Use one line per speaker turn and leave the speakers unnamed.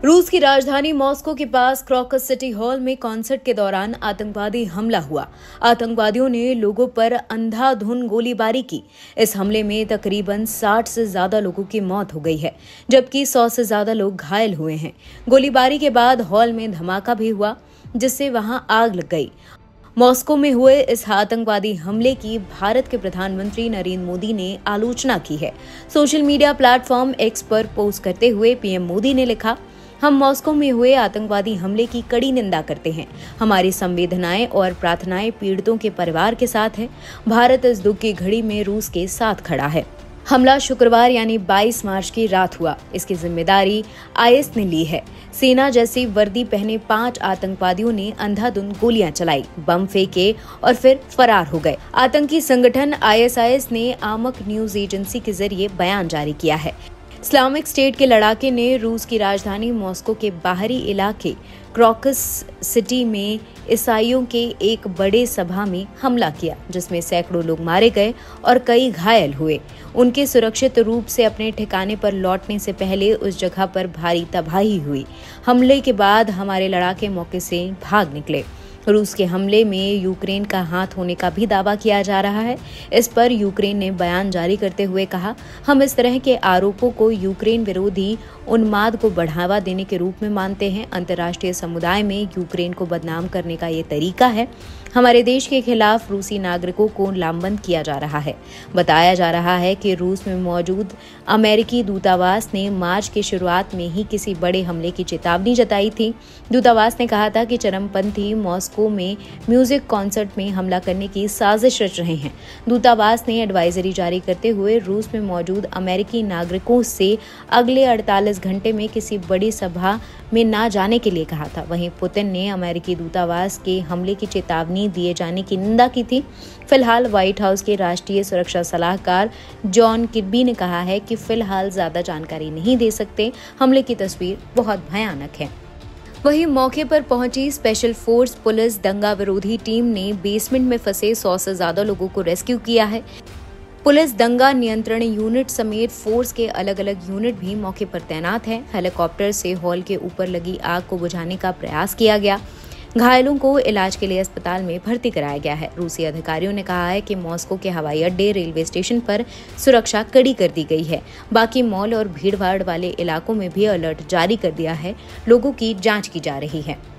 रूस की राजधानी मॉस्को के पास क्रॉकस सिटी हॉल में कॉन्सर्ट के दौरान आतंकवादी हमला हुआ। आतंकवादियों ने लोगों पर अंधाधुंध गोलीबारी की। इस हमले में तकरीबन 60 से ज्यादा लोगों की मौत हो गई है, जबकि 100 से ज्यादा लोग घायल हुए हैं। गोलीबारी के बाद हॉल में धमाका भी हुआ, जिससे वहां आग लग गई। मॉस्को में हुए इस आतंकवादी हमले की भारत के प्रधानमंत्री नरेंद्र मोदी ने आलोचना की है। सोशल मीडिया प्लेटफॉर्म एक्स पर पोस्ट करते हुए पीएम मोदी ने लिखा, हम मॉस्को में हुए आतंकवादी हमले की कड़ी निंदा करते हैं। हमारी संवेदनाएं और प्रार्थनाएं पीड़ितों के परिवार के साथ है। भारत इस दुख की घड़ी में रूस के साथ खड़ा है। हमला शुक्रवार यानी 22 मार्च की रात हुआ। इसकी जिम्मेदारी आईएस ने ली है। सेना जैसी वर्दी पहने 5 आतंकवादियों ने अंधाधुंध गोलियां चलाई, बम फेंके और फिर फरार हो गए। आतंकी संगठन आईएसआईएस ने आमक न्यूज एजेंसी के जरिए बयान जारी किया है। इस्लामिक स्टेट के लड़ाके ने रूस की राजधानी मॉस्को के बाहरी इलाके क्रॉकस सिटी में ईसाइयों के एक बड़े सभा में हमला किया, जिसमें सैकड़ों लोग मारे गए और कई घायल हुए। उनके सुरक्षित रूप से अपने ठिकाने पर लौटने से पहले उस जगह पर भारी तबाही हुई। हमले के बाद हमारे लड़ाके मौके से भाग निकले। रूस के हमले में यूक्रेन का हाथ होने का भी दावा किया जा रहा है। इस पर यूक्रेन ने बयान जारी करते हुए कहा, हम इस तरह के आरोपों को यूक्रेन विरोधी उन्माद को बढ़ावा देने के रूप में मानते हैं। अंतर्राष्ट्रीय समुदाय में यूक्रेन को बदनाम करने का ये तरीका है। हमारे देश के खिलाफ रूसी नागरिकों को लामबंद किया जा रहा है। बताया जा रहा है कि रूस में मौजूद अमेरिकी दूतावास ने मार्च की शुरुआत में ही किसी बड़े हमले की चेतावनी जताई थी। दूतावास ने कहा था कि चरमपंथी मॉस्को में म्यूजिक कॉन्सर्ट में हमला करने की साजिश रच रहे हैं। दूतावास ने एडवाइजरी जारी करते हुए रूस में मौजूद अमेरिकी नागरिकों से अगले 48 घंटे में किसी बड़ी सभा में न जाने के लिए कहा था। वहीं पुतिन ने अमेरिकी दूतावास के हमले की चेतावनी दिए जाने की निंदा की थी। फिलहाल व्हाइट हाउस के राष्ट्रीय सुरक्षा सलाहकार जॉन किर्बी ने कहा है कि फिलहाल ज्यादा जानकारी नहीं दे सकते। हमले की तस्वीर बहुत भयानक है। वहीं मौके पर पहुंची स्पेशल फोर्स पुलिस दंगा विरोधी टीम ने बेसमेंट में फंसे 100 से ज्यादा लोगों को रेस्क्यू किया है। पुलिस दंगा नियंत्रण यूनिट समेत फोर्स के अलग अलग यूनिट भी मौके पर तैनात हैं। हेलीकॉप्टर से हॉल के ऊपर लगी आग को बुझाने का प्रयास किया गया। घायलों को इलाज के लिए अस्पताल में भर्ती कराया गया है। रूसी अधिकारियों ने कहा है कि मॉस्को के हवाई अड्डे, रेलवे स्टेशन पर सुरक्षा कड़ी कर दी गई है। बाकी मॉल और भीड़भाड़ वाले इलाकों में भी अलर्ट जारी कर दिया है। लोगों की जांच की जा रही है।